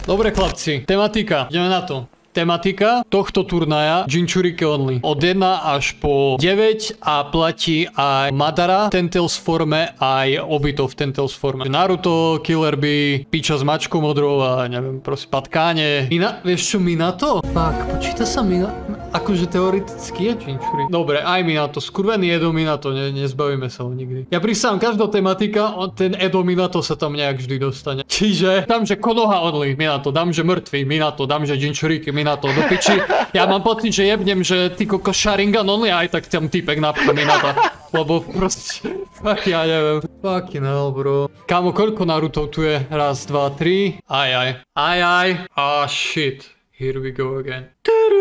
Dobre chlapci, tematika, ideme na to. Tematika tohto turnaja Jinchuriki only. Od 1 až po 9 a platí aj Madara v Tentels forme, aj Obito v Tentels forme. Naruto, Killer Bee, Piča s mačkou modrou a neviem, proste Patkáne. Vieš čo, Minato? Tak, počíta sa Minato? Akože teoreticky je Jinchuriki. Dobre, aj Minato, skurvený Edo Minato, nezbavíme sa ho nikdy. Ja prisám, každá tematika, ten Edo Minato sa tam nejak vždy dostane. Čiže dám, že Konoha only Minato, dám, že mŕtvý Minato, dám, že Jinchuriki Minato, do piči. Ja mám pocit, že jebnem, že ty koko Sharingan only, aj tak tam typek napcha Minata. Lebo proste, fuck, ja neviem. Fucking hell, bro. Kámo, koľko Narutov tu je? Raz, dva, tri. Aj. Ah, shit. Here we go again.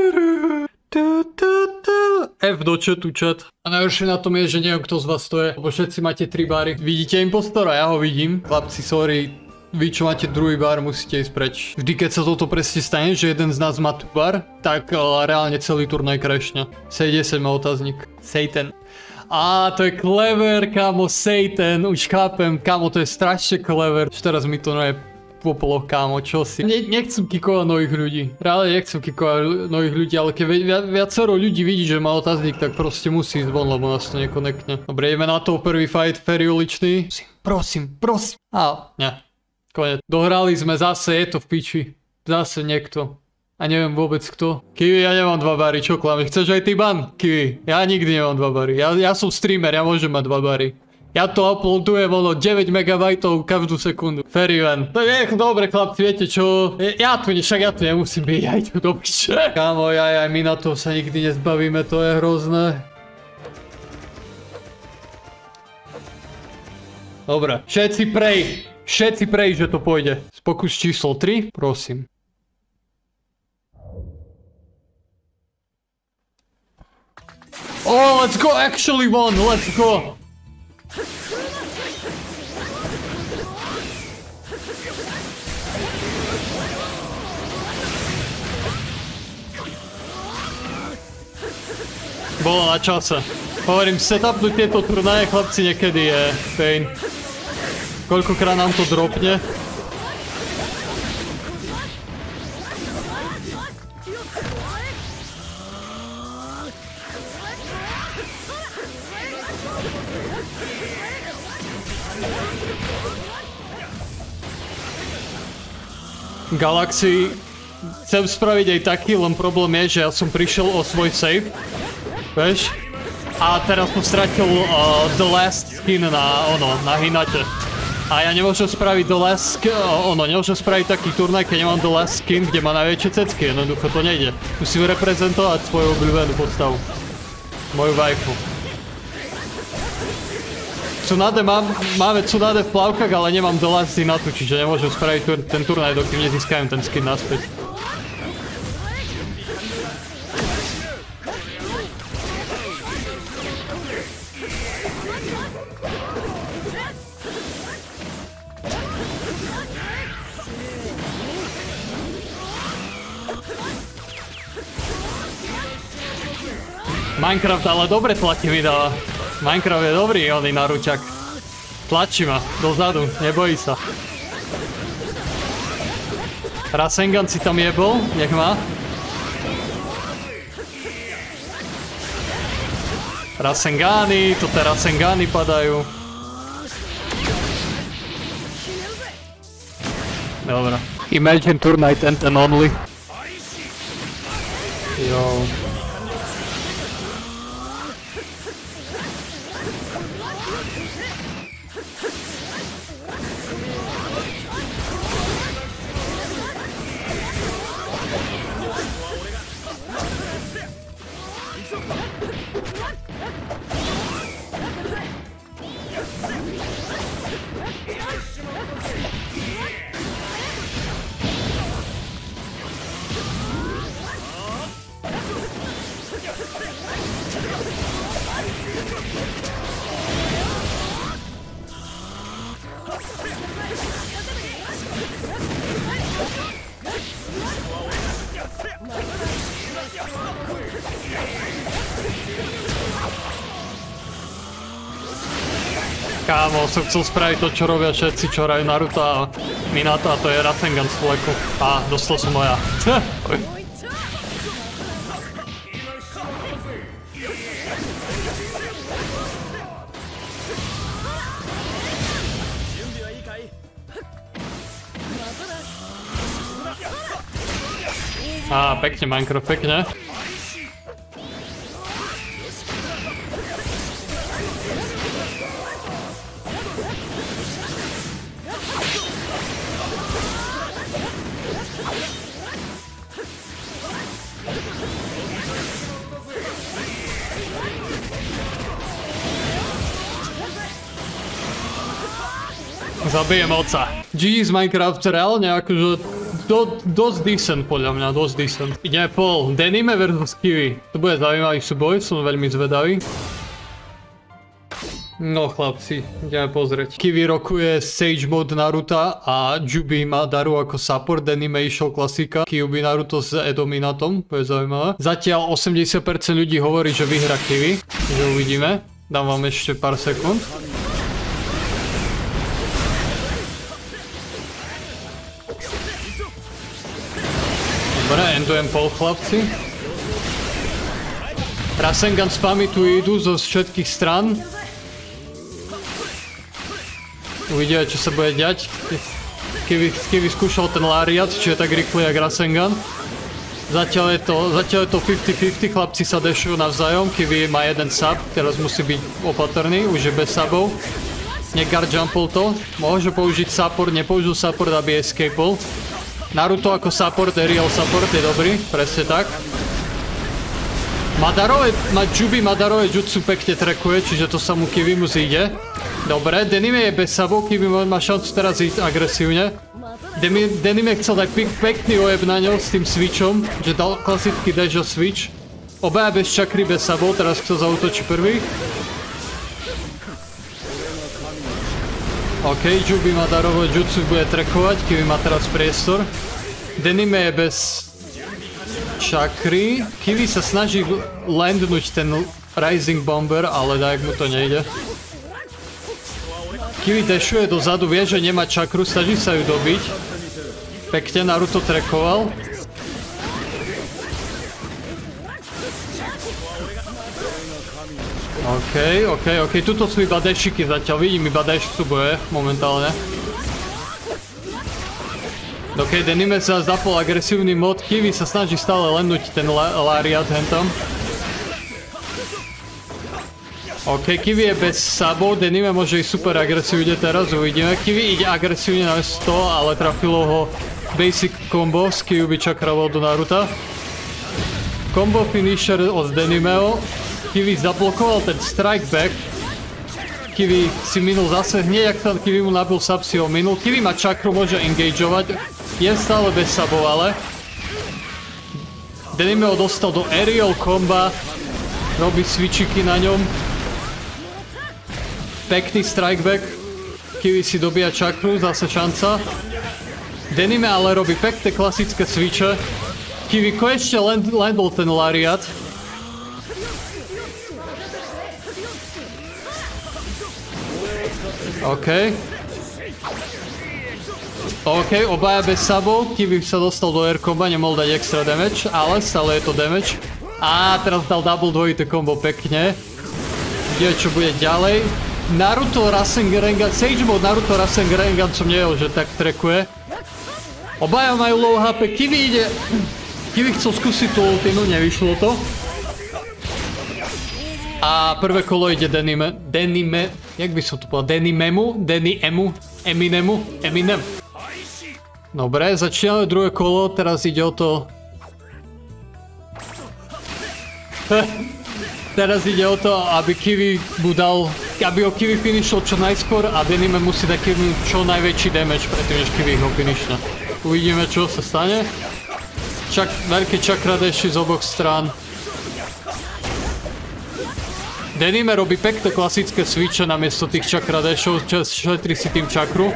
F do chatu, chat. A najhoršie na tom je, že neviem, kto z vás to je. Lebo všetci máte 3 bary. Vidíte impostora? Ja ho vidím. Chlapci, sorry. Vy, čo máte druhý bar, musíte ísť preč. Vždy, keď sa toto presne stane, že jeden z nás má tu bar, tak reálne celý turnaj crashne. Sej 10 má otáznik. Satan. Á, to je clever, kámo, Satan. Už chápem, kámo, to je strašne clever. Už teraz mi to je popolo, kámo, čo si. Nechcem kikovať nových ľudí. Reálne nechcem kikovať nových ľudí, ale keď viacero ľudí vidí, že má otáznik, tak proste musí ísť von, lebo nás to nekonekne. Dobre, ideme na to, prvý fight, Ferry uličný. Prosím. Á, ne. Konec. Dohrali sme zase, je to v piči. Zase niekto. A neviem vôbec kto. Kiwi, ja nemám 2 bary, čo klame? Chceš aj ty ban? Kiwi, ja nikdy nemám 2 bary. Ja som streamer, ja môžem mať 2 bary. Ja to uploadujem 9 MB každú sekundu. Ferry van. To je dobre chlapci, viete čo? Ja tu nemusím byť, aj tu do piče. Kámo, aj my na to sa nikdy nezbavíme, to je hrozné. Dobre, Všetci prej, že to pôjde. Pokus číslo 3, prosím. Oh, let's go, actually won, let's go. Bolo na čase. Hovorím, setupnúť tieto turnaje, chlapci, niekedy je pain. Koľkokrát nám to dropne? Galaxy chcem spraviť aj taký, len problém je, že ja som prišiel o svoj save. Vieš? A teraz som stratil the last skin na Hinate. A ja nemôžem spraviť nemôžem spraviť taký turnaj, keď nemám the last skin, kde má najväčšie cecky, jednoducho to nejde. Musím reprezentovať svoju obľúbenú postavu. Moju waifu. Máme Tsunade v plavkách, ale nemám the last Hinatu, čiže nemôžem spraviť ten turnaj, dokým nezískajem ten skin naspäť. Minecraft ale dobre tlaky mi dáva. Minecraft je dobrý, oný naručak. Tlačí ma, dozadu, nebojí sa. Rasengan si tam jebol, nech má. Rasengány, toto Rasengány padajú. Dobre. Imagine Tonight and only. Jo. Kámo, som chcel spraviť to, čo robia všetci, čo hrajú Naruto a Minato, a to je Rasengan z fleku. Á, dostal som moja. Á, pekne Minecraft, pekne. Zabijem oca. GG z Minecraft reálne akože dosť decent podľa mňa, dosť decent. Ideme Paul, Denime versus Kiwi. To bude zaujímavý súboj, som veľmi zvedavý. No chlapci, ideme pozrieť. Kiwi rokuje Sage Mode Naruta a Jubi má Daru ako support, Denime išiel klasika. Kyubi Naruto s Edominatom, to je zaujímavé. Zatiaľ 80% ľudí hovorí, že vyhra Kiwi, že uvidíme. Dám vám ešte pár sekúnd. Dobre, endujem Paul, chlapci. Rasengan spamy tu idú zo všetkých stran. Uvidíme, čo sa bude diať. Kiwi skúšal ten Lariat, čiže tak rýchly jak Rasengan. Zatiaľ je to 50-50, chlapci sa dešujú navzájom. Kiwi má jeden sub, teraz musí byť opatrný, už je bez subov. Neguard jumpol to. Môže použiť support, nepoužil support, aby escapol. Naruto ako support, real support je dobrý, presne tak. Jubi Madarové jutsu pekne trackuje, čiže to sa mu Kiwimu zíde. Dobre, Denime je bez sabov, Kiwi má šancu teraz ísť agresívne. Denime chcel dať pekný ojeb na ňo s tým switchom, že dal klasický dash a switch. Obaja bez čakry, bez sabov, teraz kto zautočí prvý. OK, Jubi Madarové jutsu bude trackovať, Kiwi má teraz priestor. Denime je bez čakry. Kiwi sa snaží landnúť ten Rising Bomber, ale tak mu to nejde. Kiwi dashuje dozadu, vie, že nemá čakru, snaží sa ju dobiť. Pekne Naruto trackoval. OK, tuto sú iba dashiky zatiaľ, vidím iba dash súboje momentálne. OK, Denime sa zapol agresívny mod, Kiwi sa snaží stále lenúť ten Lariat hentam. OK, Kiwi je bez sabov, Denime môže ísť super agresívne teraz, uvidíme. Kiwi ide agresívne na 100, ale trafilo ho basic combo z Kyubi čakraval do Naruta. Combo finisher od Denimeo. Kiwi zablokoval ten strike back. Kiwi si minul zase, hneď jak tam Kiwi mu nabil sub, si ho minul. Kiwi má čakru, môže engageovať. Je stále bez subov, ale Denimeo dostal do aerial comba. Robí switchiky na ňom. Pekný strike back. Kiwi si dobíja čakru, zase šanca. Denime ale robí pekné klasické switche. Kiwi konečne landol ten Lariat. OK, obaja bez sabov, Kiwi sa dostal do air comba, nemohol dať extra damage, ale stále je to damage. A teraz dal double dvojité combo pekne. Vidíme, čo bude ďalej. Naruto Rasengan, Sage Mode Naruto Rasengan som nevedel, že tak trackuje. Obaja majú low HP, Kiwi chcel skúsiť tú ultinu, nevyšlo to. A prvé kolo ide Denime, jak by som to povedal, Eminem. Dobre, začíname druhé kolo, teraz ide o to... Teraz ide o to, aby Kiwi mu dal, aby ho Kiwi finishol čo najskôr a Denime musí dať Kiwi čo najväčší damage predtým, než Kiwi ho finishne. Uvidíme, čo sa stane. Veľké čakra dashi z oboch strán. Denime robí pekné klasické switche namiesto tých čakra dashov, šetrí si tým čakru.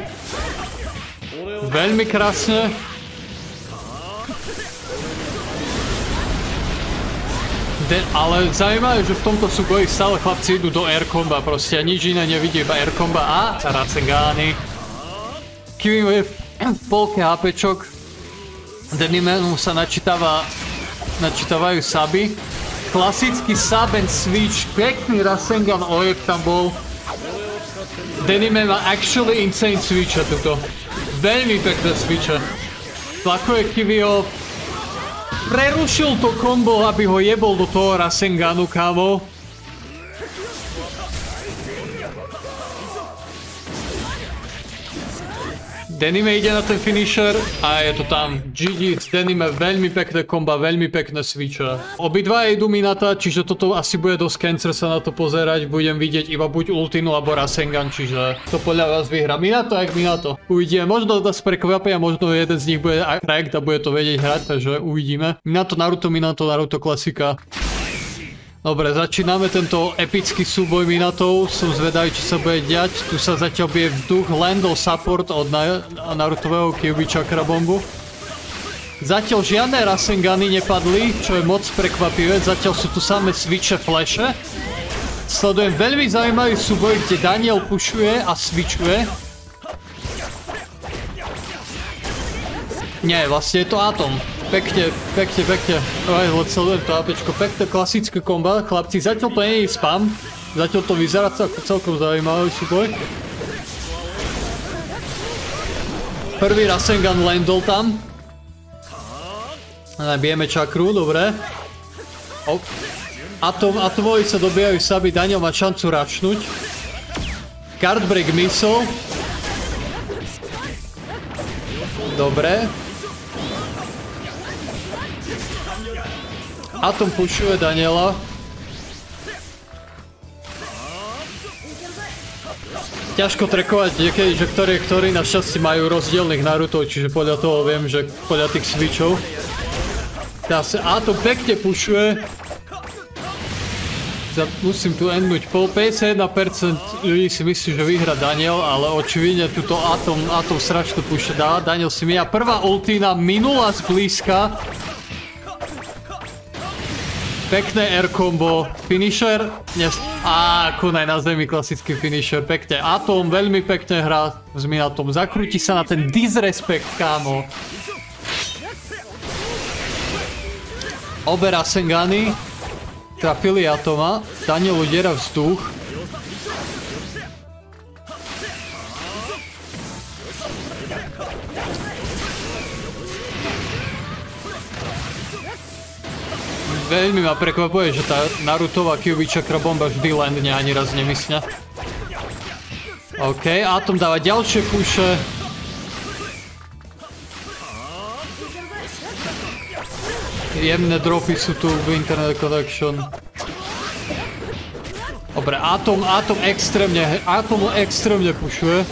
Veľmi krásne. Ale zaujímavé, že v tomto súboji stále chlapci idú do air comba, proste nič iné nevidí, iba air comba a Rasengány. Kým je v polke HPčok, Denimenu sa načítavajú saby. Klasický sub and switch, pekný Rasengan ojeb tam bol. Denimen má actually insane switche tuto. Veľmi pekné switche. Tlakuje Kivio. Prerušil to kombo, aby ho jebol do toho Rasenganu, kámo. Denime ide na ten finisher a je to tam. GG z Denime, veľmi pekné komba, veľmi pekné switche. Obidva idú Minata, čiže toto asi bude dosť cancer sa na to pozerať. Budem vidieť iba buď Ultinu alebo Rasengan, čiže to podľa vás vyhrá. Minato, jak Minato. Uvidíme, možno nás prekvapia, možno jeden z nich bude cracked a bude to vedieť hrať, takže uvidíme. Minato, Naruto klasika. Dobre, začíname tento epický súboj Minatov. Som zvedavý, čo sa bude diať. Tu sa zatiaľ bije vzduch, landol support od Narutového Kyuubi Chakra bombu. Zatiaľ žiadne Rasengany nepadli, čo je moc prekvapivé. Zatiaľ sú tu samé switche, flashe. Sledujem veľmi zaujímavý súboj, kde Daniel pušuje a switchuje. Nie, vlastne je to Atom. Pekne. Sledujem to APčko. Pekné klasické komba. Chlapci, zatiaľ to nie je spam. Zatiaľ to vyzerá celkom zaujímavý súboj. Prvý Rasengan landol tam. Nabijeme čakru, dobre. Atomovi sa dobijajú saby, Daniel má šancu račnúť. Card break missile. Dobre. Atom pušuje Daniela. Ťažko trackovať niekedy, že ktorí našťastie majú rozdielnych Narutov, čiže podľa toho viem, že podľa tých switchov. Teraz Atom pekne pušuje. Musím tu endnúť pol. 51% ľudí si myslí, že vyhra Daniel, ale očividne túto Atom strašne puše dá. Daniel si mia. Prvá ultina minula zblízka. Pekné air combo, finisher, kunaj na zemi klasický finisher, pekne. Atom veľmi pekne hrá s Minatom, zakrúti sa na ten disrespekt, kámo. Obe Rasengany trafili Atoma, Daniel udiera vzduch. Veľmi ma prekvapuje, že tá Narutová Kyuubi Chakra bomba vždy landne, ani raz nemysňa. OK, Atom dáva ďalšie puše. Jemné dropy sú tu v internet connection. Dobre, Atom extrémne pušuje.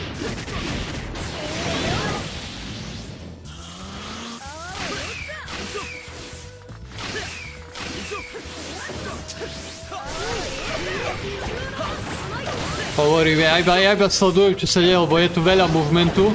Hovorím, ja iba sledujem, čo sa deje, lebo je tu veľa movementu.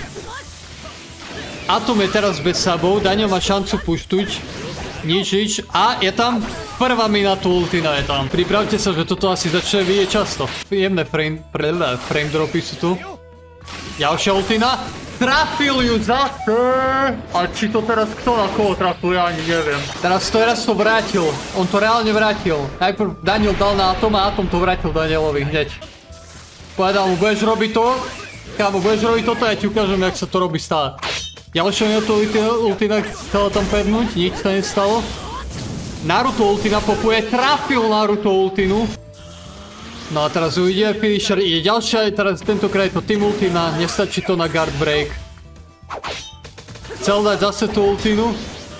Atom je teraz bez sabov, Daniel má šancu puštuť. Nič. A je tam prvá Minato ultina je tam. Pripravte sa, že toto asi začne vidieť často. Jemné frame dropy sú tu. Ďalšia ultina. Trafil ju zase! A či to teraz kto na koho trafil, ja ani neviem. Teraz to vrátil. On to reálne vrátil. Najprv Daniel dal na Atom a Atom to vrátil Danielovi hneď. Povedal mu, budeš robiť to? Kámo, budeš robiť toto, ja ti ukážem, jak sa to robí stále. Ďalšia ultina chcela tam pevnúť, nič sa nestalo. Naruto ultina popuje, trafil Naruto ultinu. No a teraz uvidíme finisher, ide ďalšia, teraz tentokrát je to team ultina, nestačí to na guard break. Chcel dať zase tú ultinu.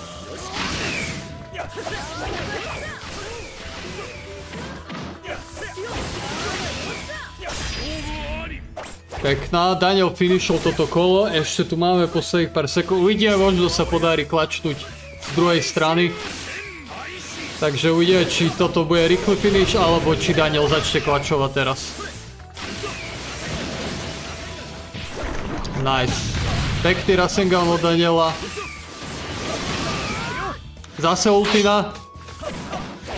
Pekná, Daniel finishol toto kolo, ešte tu máme posledných pár sekúnd, uvidíme, možno sa podarí klačnúť z druhej strany. Takže uvidíme, či toto bude rýchly finish, alebo či Daniel začne klačovať teraz. Nice. Pekný Rasengan od Daniela. Zase ultina.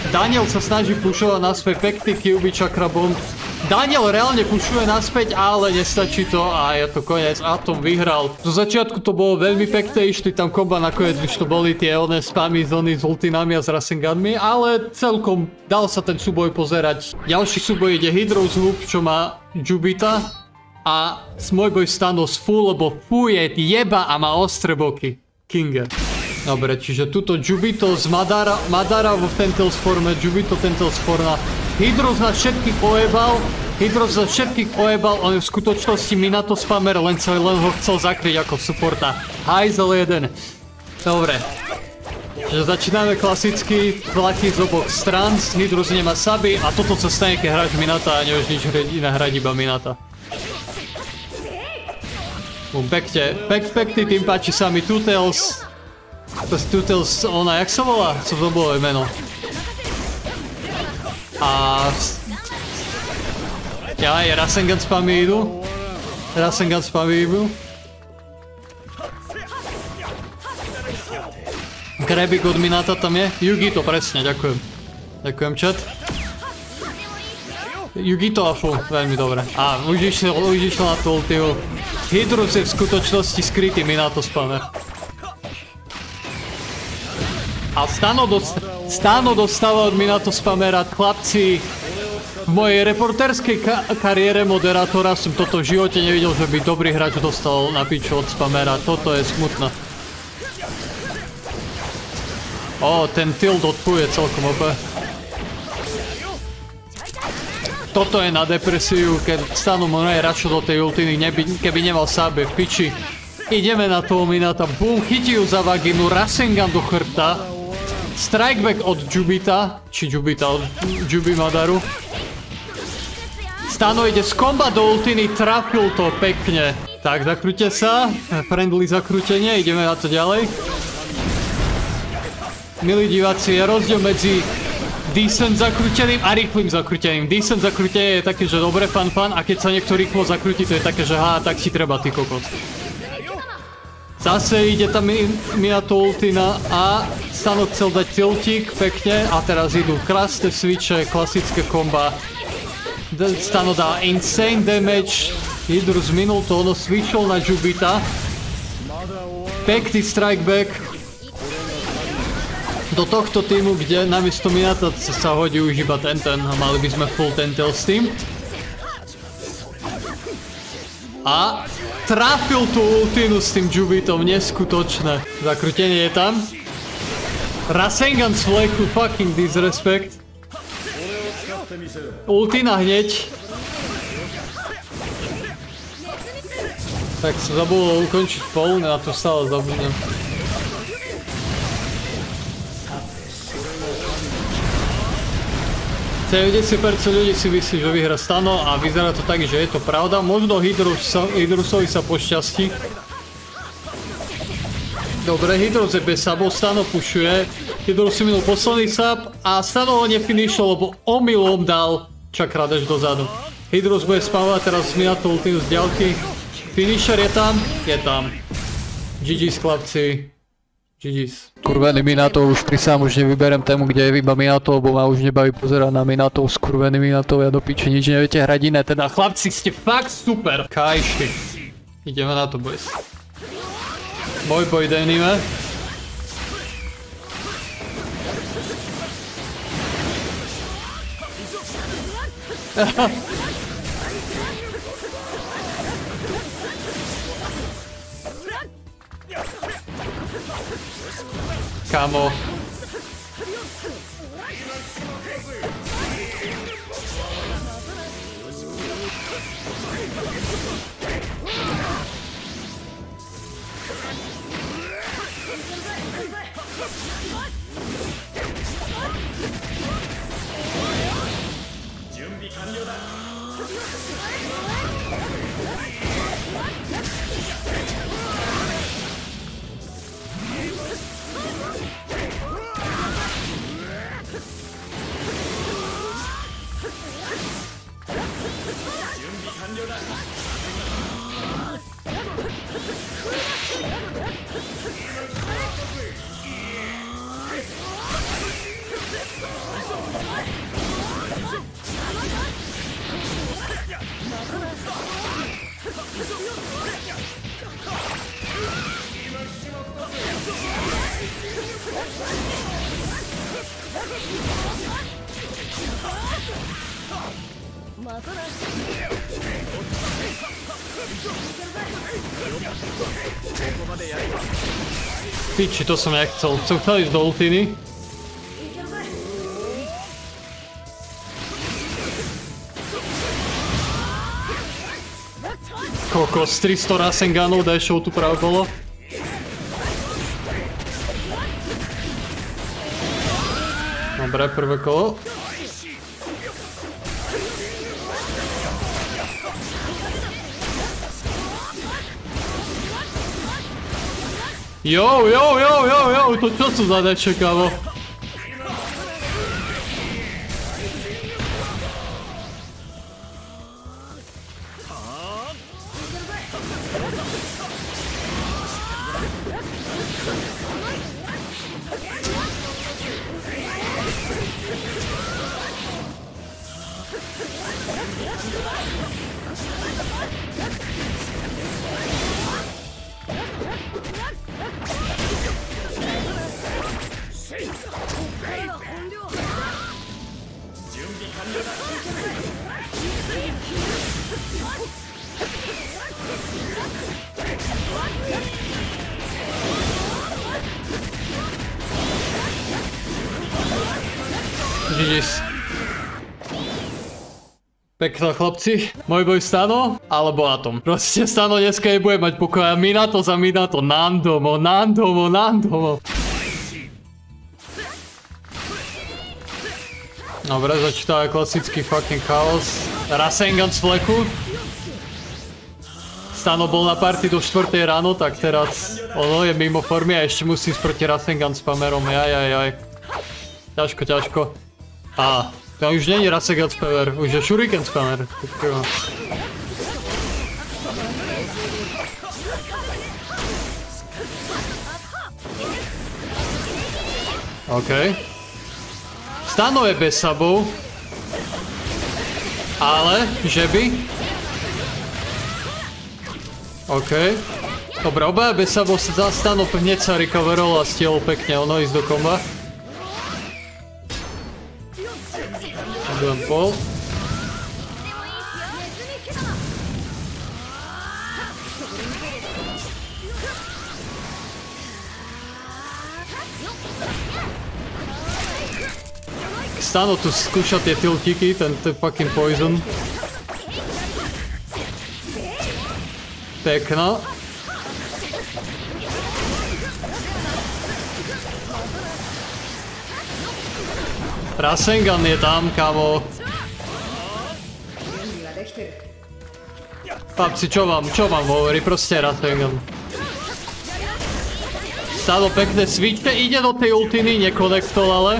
Daniel sa snaží pušovať naspäť, pekný Kyuubi Chakra Bomb. Daniel reálne pušuje naspäť, ale nestačí to a je to koniec. Atom vyhral. Zo začiatku to bolo veľmi pekné, išli tam komba, nakoniec už to boli tie oné spamy zóny s ultinami a s Rasenganmi, ale celkom dal sa ten súboj pozerať. Ďalší súboj ide Hydros Loop, čo má Jubita a môj boj Thanos full, lebo fuje jeba a má ostré boky. Kinga. Dobre, čiže tuto Jubito z Madara vo Tentacles forme, Jubito Tentacles forma. Hydros na všetkých ojebal, on je v skutočnosti Minato spamer, len ho chcel zakryť ako supporta. Hajzel jeden. Dobre. Čiže začíname klasicky, tlaky z oboch strán, Hydros nemá saby a toto sa stane, keď hráš Minata a nevieš nič iné hrať, iba Minata. Pekný, tým páči sa mi Tutels. Tutels, ona, jak sa volá? Co to bolo meno? A... Ja, je Rasengan spamy idú. Grebik od Minata tam je. Yugito, presne, ďakujem. Ďakujem, chat. Yugito a full, veľmi dobre. A už išiel na tú ultimu. Hydros je v skutočnosti skrytý Minato spamer. A Stano dostáva od Minato spamera. Chlapci, v mojej reportérskej kariére moderátora som toto v živote nevidel, že by dobrý hráč dostal na piču od spamera. Toto je smutné. Ten tilt odpuje celkom ope. Toto je na depresiu, keď Stano moje račo do tej ultiny, keby nemal sábe v piči. Ideme na toho Minata, bum, chytí ju za vaginu, Rasengan do chrbta. Strikeback od Jubita, od Jubi Madaru. Stano ide z komba do ultiny, trafil to pekne. Tak, zakrúte sa, friendly zakrútenie, ideme na to ďalej. Milí diváci, je rozdiel medzi decent zakrúteným a rýchlým zakrútením. Decent zakrútenie je také, že dobre, fan, a keď sa niekto rýchlo zakrúti, to je také, že tak si treba, ty kokos. Zase ide tam Minato ultina a Stano chcel dať tiltík, pekne, a teraz idú krásne switche, klasické komba. Stano dá insane damage, Hydros minul to, ono switchol na Jubita. Pekný strikeback. Do tohto týmu, kde namiesto Minata sa hodí už iba ten a mali by sme full Tentacles team. A trafil tú ultinu s tým Jubitom, neskutočné. Zakrútenie je tam. Rasengan z fleku, fucking disrespect. Ultina hneď. Tak som zabudol ukončiť pol, na to stále zabudnem. %70% ľudí si myslí, že vyhra Stano a vyzerá to tak, že je to pravda. Možno Hydrosovi sa pošťastí. Dobre, Hydros je bez sabov, Stano pušuje. Hydros si minul posledný sab a Stano ho nefinišol, lebo omylom dal Chakra Dash dozadu. Hydros bude spamovať teraz Minato ultinu z ďalky. Finisher je tam? Je tam. GG's chlapci. GG's. Skurvený Minato, už prisám, už nevyberem tému, kde je iba Minato, lebo ma už nebaví pozerať na Minato, skurvený Minato, ja do piči nič neviete hrať iné, teda chlapci ste fakt super. Kajši. Ideme na to, boys. Môj boj deníme. Kamo. Piči, to som nechcel. Som chcel ísť do ultiny. Kokos, 300 Rasenganov, dajšov tu práve bolo. Dobre, prvé kolo. Jo, to čo sú za nečekavo? GG's. Pekno chlapci, môj boj Stano alebo Atom. Proste Stano dneska nebude mať pokoja. Minato za Minato, Nandomo. Dobre, začíta klasický fucking chaos. Rasengan z fleku. Stano bol na party do 4 ráno, tak teraz ono je mimo formy a ešte musí ísť proti Rasengan spamerom. Jaj. Ťažko. A to už nie je Rasengan spamer, už je Shuriken spamer. OK. Stano je bez sabov. Ale, že by? OK. Dobre, obaja bez sabov sa Stano hneď sa recoverol a stiel pekne ono ísť do komba. Pol. Stano tu skúša tie tiltiky, ten fucking poison. Pekno. Rasengan je tam, kamo. Chlapci, čo vám hovorí? Proste Rasengan. Stalo pekné switche, ide do tej ultiny, nekonektol ale.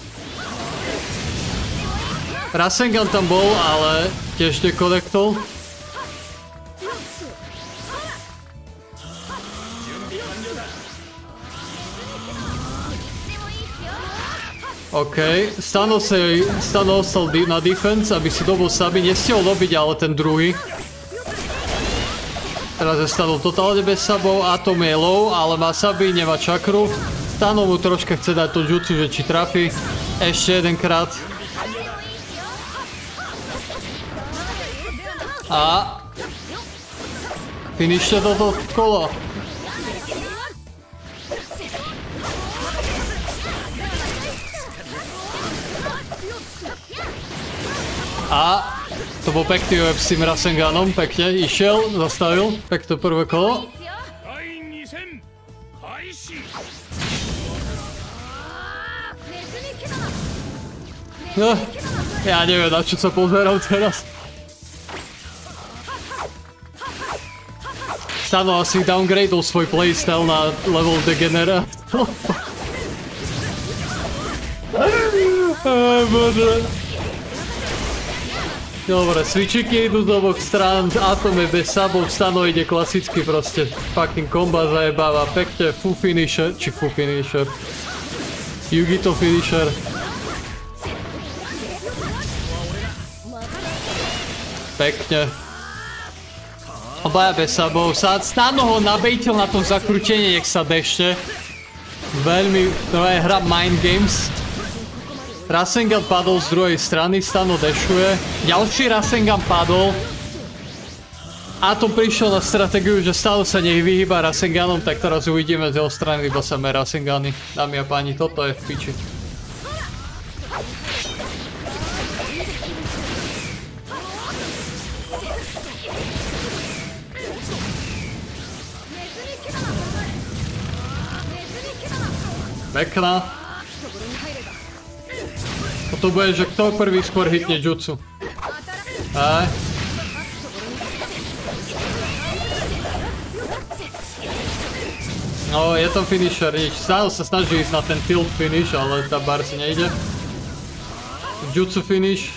Rasengan tam bol, ale tiež nekonektol. OK, Stano ostal na defense, aby si dobol Sabi, nestihol dobiť ale ten druhý. Teraz je Stano totálne bez sabov, Atom je low, ale má Sabi, nemá čakru. Stano mu troška chce dať to jutsu, že či trafi. Ešte jedenkrát. A finište toto kolo. A to bol pekný web s tým Rasenganom, pekne išiel, zastavil, pekné prvé kolo. No, ja neviem, na čo sa pozerám teraz. Stano asi downgradol svoj playstyle na level degenerát. Bože. Dobre, switchiky idú z oboch strán, Atom je bez sabov, Stano ide klasicky proste fucking komba zajebáva, pekne full finisher, či full finisher, Yugito finisher. Pekne. Obaja bez sabov, Stano ho nabejtil na to zakrútenie, nech sa dešte. Veľmi, to je hra Mind Games. Rasengan padol z druhej strany, Stano dešuje. Ďalší Rasengan padol. Atom prišiel na stratégiu, že stále sa nech vyhýba Rasenganom, tak teraz uvidíme z jeho strany iba samé Rasengany. Dámy a páni, toto je v piči. Pekná. Toto bude, že kto prvý skôr hitne jutsu. Aj. No, je to finisher, nič. Stále sa snaží ísť na ten tilt finish, ale tá bar si nejde. Jutsu finish.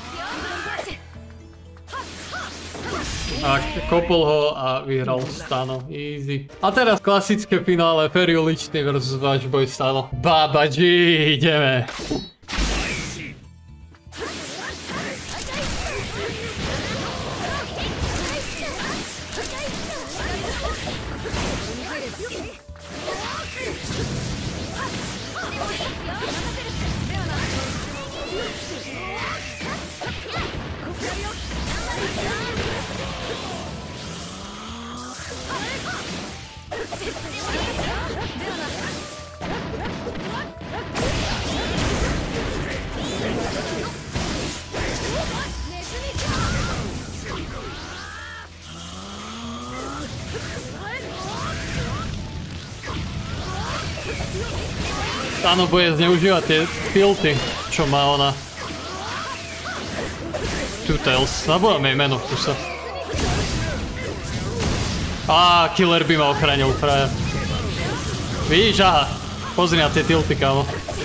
A kopol ho a vyhral Stano. Easy. A teraz klasické finále Ferry uličný versus váš boj Stano. Baba G, ideme. Áno, bude zneužívať tie tilty, čo má ona. Two Tails. Zabudám jej meno, tu sa. Á, killer by ma ochránil, frajer. Vidíš, aha. Pozri na tie tilty, kámo.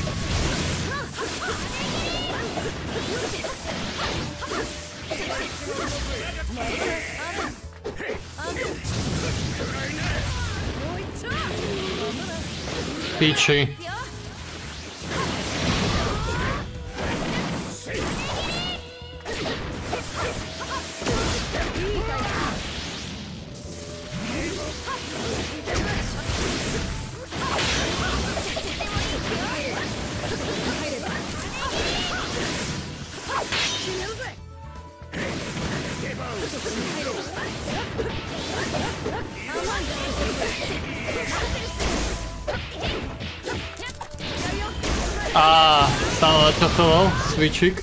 Píči. Á, stále načasoval, switchik.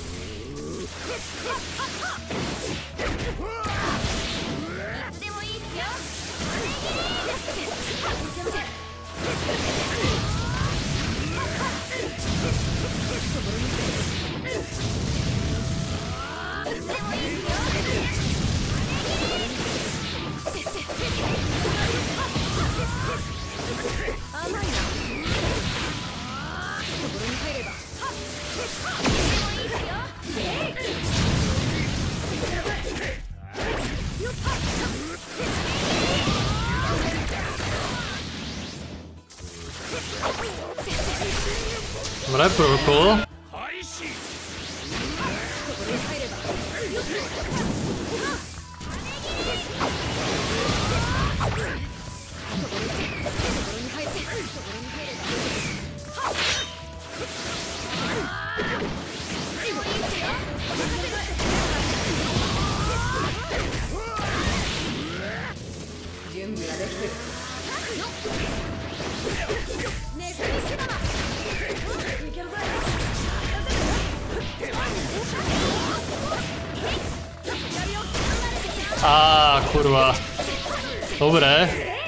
Dobre, prvé kolo. Á, kurva. Dobre.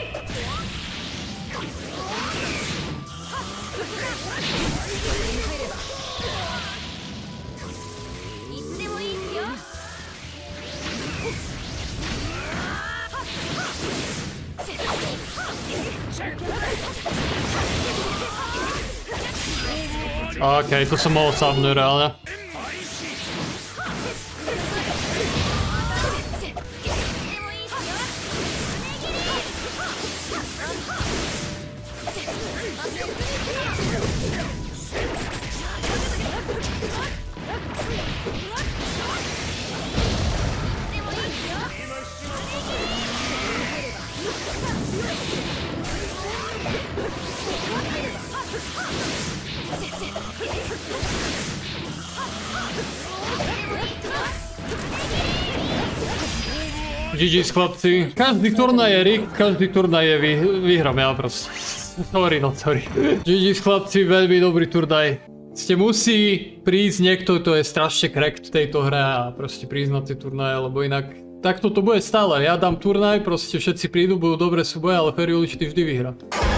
Okej, to som mohol sabnúť reálne. GG's chlapci. Každý turnaj je rig, každý turnaj je vyhrám ja proste. Sorry. GG's chlapci, veľmi dobrý turnaj. Ste musí prísť niekto, kto je strašne cracked v tejto hre a proste prísť na tie turnaje, lebo inak takto to bude stále. Ja dám turnaj, proste všetci prídu, budú dobré súboje, ale Feriulič ty vždy vyhrá.